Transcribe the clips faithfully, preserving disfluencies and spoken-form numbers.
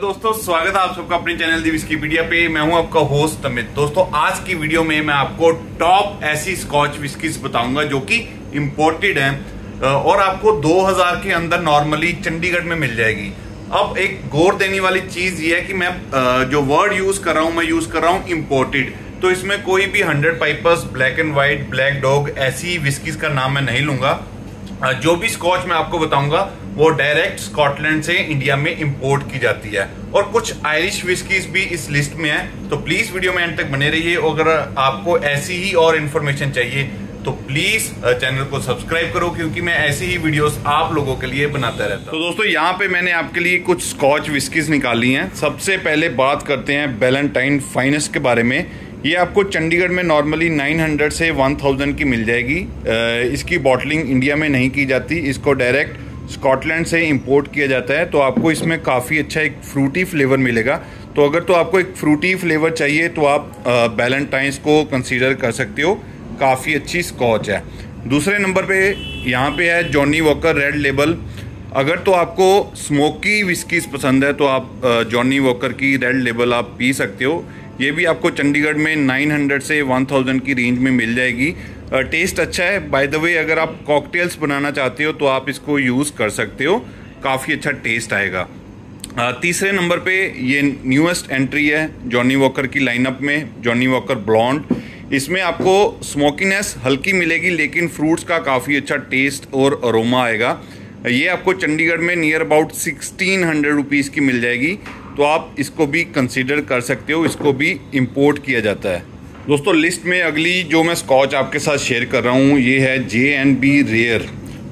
दोस्तों, स्वागत है आप सबका अपने चैनल दी विस्कीपीडिया पे। मैं हूं आपका होस्ट अमित। दोस्तों, आज की वीडियो में मैं आपको टॉप ऐसी स्कॉच विस्कीज बताऊंगा जो कि इंपोर्टेड है और आपको दो हज़ार के अंदर नॉर्मली चंडीगढ़ में मिल जाएगी। अब एक गौर देने वाली चीज ये है कि मैं जो वर्ड यूज कर रहा हूं मैं यूज कर रहा हूं इंपोर्टेड। तो इसमें कोई भी Hundred Pipers, Black and White, Black Dog ऐसी विस्कीज का नाम मैं नहीं लूंगा। जो भी स्कॉच मैं आपको बताऊंगा वो डायरेक्ट स्कॉटलैंड से इंडिया में इंपोर्ट की जाती है और कुछ आयरिश विस्कीज भी इस लिस्ट में है। तो प्लीज वीडियो में एंड तक बने रहिए। अगर आपको ऐसी ही और इन्फॉर्मेशन चाहिए तो प्लीज चैनल को सब्सक्राइब करो, क्योंकि मैं ऐसी ही वीडियोस आप लोगों के लिए बनाता रहता हूं। तो दोस्तों, यहाँ पे मैंने आपके लिए कुछ स्कॉच विस्कीज निकाली हैं। सबसे पहले बात करते हैं बैलेंटाइन फाइनेस्ट के बारे में। ये आपको चंडीगढ़ में नॉर्मली नौ सौ से एक हज़ार की मिल जाएगी। इसकी बॉटलिंग इंडिया में नहीं की जाती, इसको डायरेक्ट स्कॉटलैंड से इंपोर्ट किया जाता है। तो आपको इसमें काफ़ी अच्छा एक फ्रूटी फ्लेवर मिलेगा। तो अगर तो आपको एक फ्रूटी फ्लेवर चाहिए तो आप बैलेंटाइन्स को कंसीडर कर सकते हो, काफ़ी अच्छी स्कॉच है। दूसरे नंबर पे यहाँ पे है जॉनी वॉकर रेड लेबल। अगर तो आपको स्मोकी विस्कीज पसंद है तो आप जॉनी वॉकर की रेड लेबल आप पी सकते हो। ये भी आपको चंडीगढ़ में नौ सौ से एक हज़ार की रेंज में मिल जाएगी। टेस्ट अच्छा है। बाय द वे, अगर आप कॉकटेल्स बनाना चाहते हो तो आप इसको यूज़ कर सकते हो, काफ़ी अच्छा टेस्ट आएगा। तीसरे नंबर पे ये न्यूएस्ट एंट्री है जॉनी वॉकर की लाइनअप में, जॉनी वॉकर ब्लॉन्ड। इसमें आपको स्मोकीनेस हल्की मिलेगी लेकिन फ्रूट्स का काफ़ी अच्छा टेस्ट और अरोमा आएगा। ये आपको चंडीगढ़ में near about sixteen hundred rupees की मिल जाएगी। तो आप इसको भी कंसीडर कर सकते हो, इसको भी इंपोर्ट किया जाता है। दोस्तों, लिस्ट में अगली जो मैं स्कॉच आपके साथ शेयर कर रहा हूँ ये है जे एंड बी रेयर।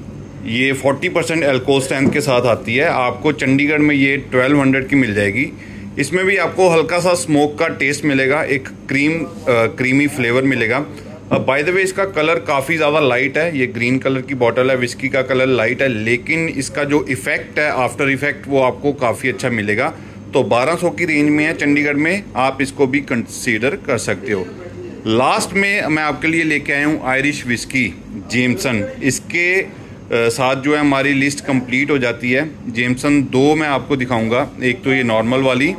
ये चालीस परसेंट एल्कोहल स्ट्रेंथ के साथ आती है। आपको चंडीगढ़ में ये बारह सौ की मिल जाएगी। इसमें भी आपको हल्का सा स्मोक का टेस्ट मिलेगा, एक क्रीम आ, क्रीमी फ्लेवर मिलेगा। बाय द वे, इसका कलर काफ़ी ज़्यादा लाइट है। ये ग्रीन कलर की बॉटल है, विस्की का कलर लाइट है, लेकिन इसका जो इफेक्ट है, आफ्टर इफेक्ट, वो आपको काफ़ी अच्छा मिलेगा। तो बारह सौ की रेंज में है चंडीगढ़ में, आप इसको भी कंसीडर कर सकते हो। लास्ट में मैं आपके लिए लेके आया हूँ आयरिश विस्की जेमसन। इसके साथ जो है हमारी लिस्ट कंप्लीट हो जाती है। जेमसन दो मैं आपको दिखाऊंगा। एक तो ये नॉर्मल वाली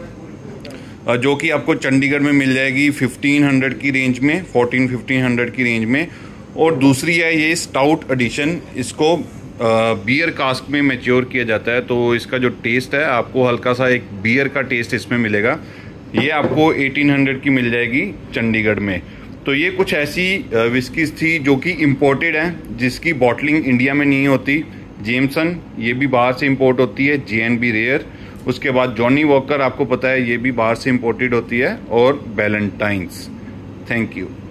जो कि आपको चंडीगढ़ में मिल जाएगी पंद्रह सौ की रेंज में, चौदह पंद्रह सौ की रेंज में। और दूसरी है ये स्टाउट एडिशन। इसको बियर कास्क में मैच्योर किया जाता है, तो इसका जो टेस्ट है आपको हल्का सा एक बियर का टेस्ट इसमें मिलेगा। ये आपको अठारह सौ की मिल जाएगी चंडीगढ़ में। तो ये कुछ ऐसी विस्कीज थी जो कि इंपोर्टेड हैं, जिसकी बॉटलिंग इंडिया में नहीं होती। जेमसन ये भी बाहर से इंपोर्ट होती है, जे एंड बी रेयर। उसके बाद जॉनी वॉकर आपको पता है ये भी बाहर से इंपोर्टेड होती है, और बैलेंटाइन्स। Thank you.